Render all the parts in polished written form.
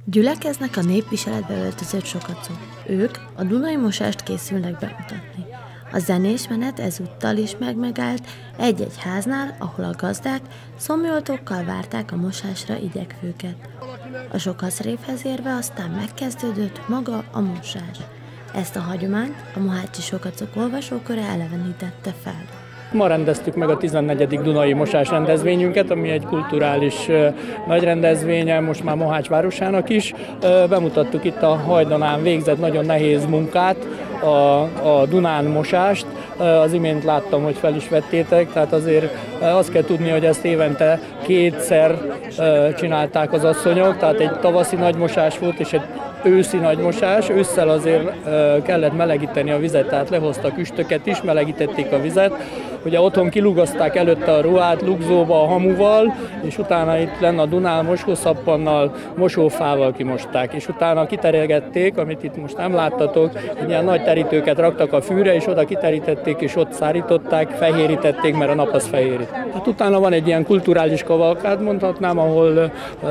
Gyülekeznek a népviseletbe öltözött sokacok. Ők a Dunai mosást készülnek bemutatni. A zenés menet ezúttal is megállt egy-egy háznál, ahol a gazdák szomjoltókkal várták a mosásra igyekvőket. A sokacrévhez érve aztán megkezdődött maga a mosás. Ezt a hagyományt a mohácsi sokacok olvasóköre elevenítette fel. Ma rendeztük meg a 14. Dunai Mosás rendezvényünket, ami egy kulturális nagy rendezvénye, most már Mohács városának is. Bemutattuk itt a Hajdonán végzett nagyon nehéz munkát, a Dunán mosást. Az imént láttam, hogy fel is vettétek, tehát azért azt kell tudni, hogy ezt évente kétszer csinálták az asszonyok, tehát egy tavaszi nagymosás volt és egy őszi nagymosás. Ősszel azért kellett melegíteni a vizet, tehát lehoztak üstöket is, melegítették a vizet. Ugye otthon kilugazták előtte a ruhát lugzóba a hamuval, és utána itt lenne a Dunán mosószappannal, mosófával kimosták, és utána kiteregették, amit itt most nem láttatok, ilyen nagy terítőket raktak a fűre, és oda kiterítették, és ott szárították, fehérítették, mert a nap az fehérít. Hát utána van egy ilyen kulturális kavalkád, mondhatnám, ahol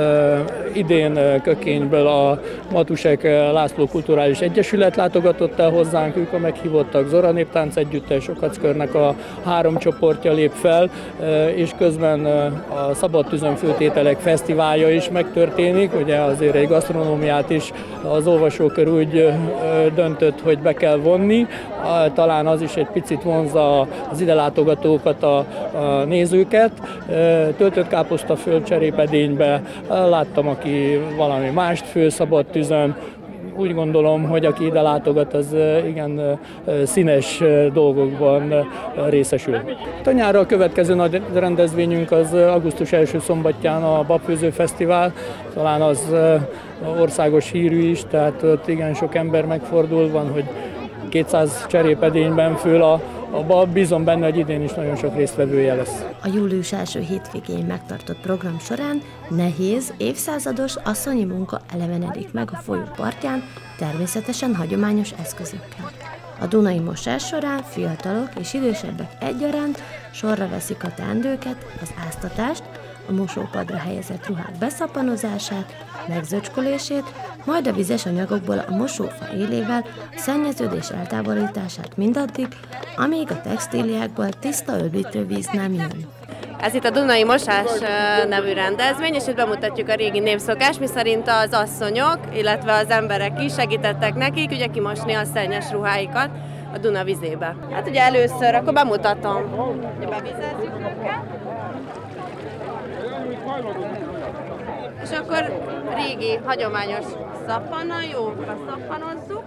idén Kökényből a Matusek László Kulturális Egyesület látogatott el hozzánk, ők a meghívottak, Zora Néptánc Együttes, Sokackörnek a 3 csoportja lép fel, és közben a Szabad Tüzön Főtételek Fesztiválja is megtörténik, ugye azért egy gasztronómiát is az olvasókör úgy döntött, hogy be kell vonni, talán az is egy picit vonzza az ide látogatókat, a nézőket. Töltött káposzta földcserépedénybe, láttam, aki valami mást fő Szabad Tüzön. Úgy gondolom, hogy aki ide látogat, az igen színes dolgokban részesül. A nyárra a következő nagy rendezvényünk az augusztus első szombatján a Babfőző Fesztivál, talán az országos hírű is, tehát ott igen sok ember megfordul, van, hogy 200 cserépedényben fül a bab, bízom benne, hogy idén is nagyon sok résztvevője lesz. A július első hétvégén megtartott program során nehéz, évszázados asszonyi munka elevenedik meg a folyó partján, természetesen hagyományos eszközökkel. A Dunai mosás során fiatalok és idősebbek egyaránt sorra veszik a teendőket, az áztatást, a mosópadra helyezett ruhák beszappanozását, megzöcskolését, majd a vizes anyagokból a mosófa élével a szennyeződés eltávolítását mindaddig, amíg a textíliákból tiszta öblítő víz nem jön. Ez itt a Dunai Mosás nevű rendezvény, és itt bemutatjuk a régi népszokást, miszerint az asszonyok, illetve az emberek is segítettek nekik ugye kimosni a szennyes ruháikat a Duna vizébe. Hát ugye először, akkor bemutatom, hogy bevizezzük őket. És akkor régi, hagyományos szappannal jó beszappanozzuk.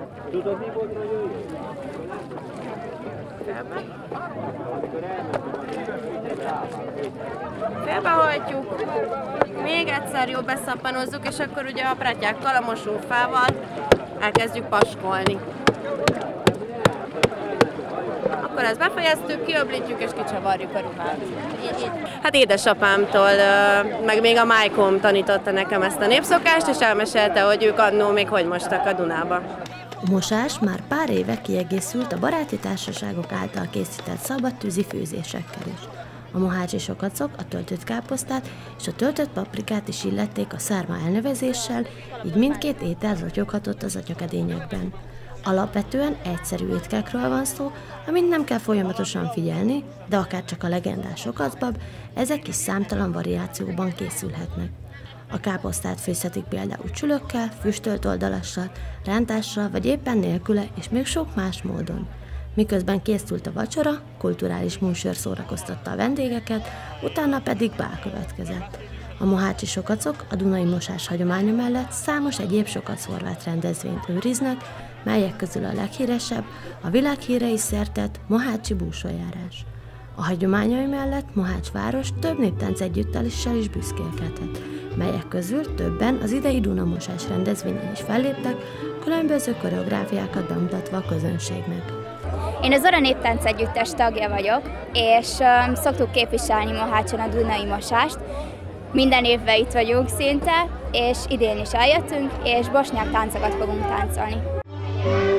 Félbehajtjuk, még egyszer jó beszappanozzuk, és akkor ugye a pratyákkal, a mosófával elkezdjük paskolni. Akkor ezt befejeztük, kiöblítjük és kicsavarjuk a ruhát. Így. Hát édesapámtól, meg még a Májkom tanította nekem ezt a népszokást, és elmesélte, hogy ők annó még hogy mostak a Dunába. A mosás már pár éve kiegészült a baráti társaságok által készített szabadtűzi főzésekkel is. A mohácsi sokacok a töltött káposztát és a töltött paprikát is illették a szárma elnevezéssel, így mindkét étel rotyoghatott az atyakedényekben. Alapvetően egyszerű étkelkről van szó, amit nem kell folyamatosan figyelni, de akár csak a legendás sokacbab, ezek is számtalan variációban készülhetnek. A káposztát főzhetik például csülökkel, füstölt oldalassal, rántással vagy éppen nélküle, és még sok más módon. Miközben készült a vacsora, kulturális műsor szórakoztatta a vendégeket, utána pedig bál következett. A mohácsi sokacok a Dunai mosás hagyománya mellett számos egyéb sokac-horvát rendezvényt őriznek, melyek közül a leghíresebb a világhírre is szertett mohácsi búsójárás. A hagyományai mellett Mohács város több néptánc együtteléssel is büszkélkedhet, melyek közül többen az idei Dunamosás rendezvényen is felléptek, különböző koreográfiákat bemutatva a közönségnek. Én az Zora Néptánc Együttes tagja vagyok, és szoktuk képviselni Mohácson a Dunai mosást. Minden évben itt vagyunk szinte, és idén is eljöttünk, és bosnyák táncokat fogunk táncolni.